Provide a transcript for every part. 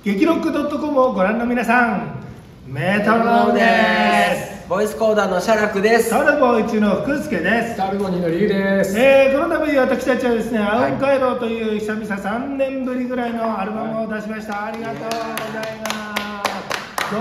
激ロック .com をご覧の皆さん、メトロノームです。 ボイスコーダーのシャラクです。 タルボ1の福助です。 タルボ2のリュウです。 この度私たちはですね、アウンカイロという久々3年ぶりぐらいのアルバムを出しました。ありがとうございます。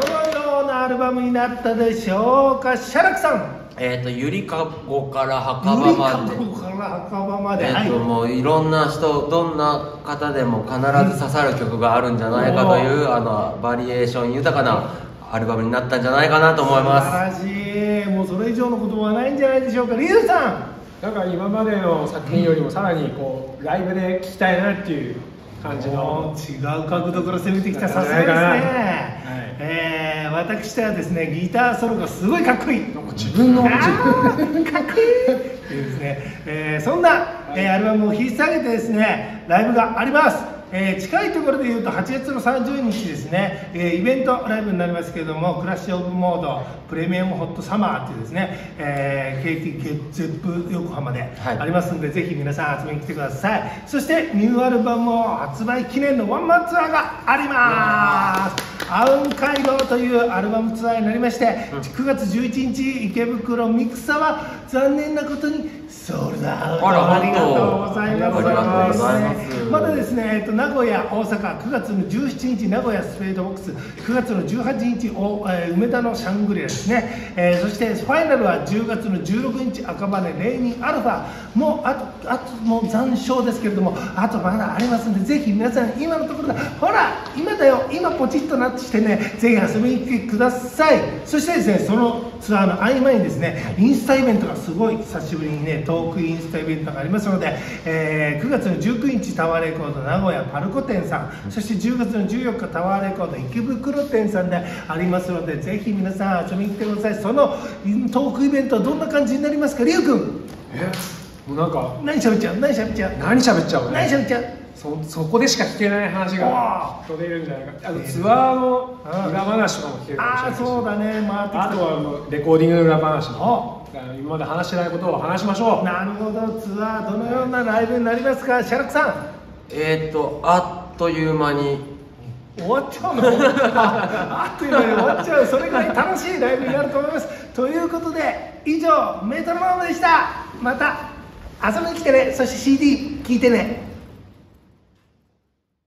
どのようなアルバムになったでしょうか、シャラクさん。 ゆりかごから墓場まで。 ゆりかごから墓場まで。 もういろんな人、どんな方でも必ず刺さる曲があるんじゃないかという、バリエーション豊かなアルバムになったんじゃないかなと思います。 素晴らしい。もうそれ以上のことはないんじゃないでしょうか。リュウさん。 なんか今までの作品よりもさらにこうライブで聴きたいなっていう感じの違う角度から攻めてきた。さすがですね。私はですね、ギターソロがすごいかっこいい。 なんか自分のかっこいいっていうですね、そんな、アルバムを引っ提げてですね、ライブがあります。近いところでいうと8月の30日ですね、イベントライブになりますけれども、クラッシュオブモードプレミアムホットサマーっていうですね、KT ゲッツェップ横浜でありますので、ぜひ皆さん集めに来てください。そしてニューアルバムを発売記念のワンマンツアーがあります。アウンカイロというアルバムツアーになりまして、9月11日池袋ミクサは残念なことにソールドアウト。ありがとうございます。まだですね、名古屋、大阪、9月の17日名古屋スペードボックス、9月の18日梅田のシャングリラですね、そしてファイナルは10月の16日赤羽レイニーアルファ。もうあともう残暑ですけれども、あとまだありますので、ぜひ皆さん今のところで、ほら今だよ、今ポチッとなってしてね、ぜひ遊びに来てください。そしてですね、そのツアーの合間にですね、インスタイベントがすごい久しぶりにね、トークインスタイベントがありますので、9月の19日タワーレコード名古屋パルコ店さん、そして10月の14日タワーレコード池袋店さんでありますので、ぜひ皆さん遊びに来てください。そのトークイベントはどんな感じになりますか、リュウ君。 もうなんか何喋っちゃう何喋っちゃう何喋っちゃう。 そこでしか聞けない話が取れるんじゃないか。ツアーの裏話とかも聞けるかもしれないし、 そうだね、 あとはレコーディングの裏話も、今まで話してないことを話しましょう。 なるほど。ツアーどのようなライブになりますか、シャラクさん。 あっという間に終わっちゃうのあっという間に終わっちゃう。それぐらい楽しいライブになると思います。ということで以上メトロノームでした。また遊びに来てね。そして CD 聴いてね。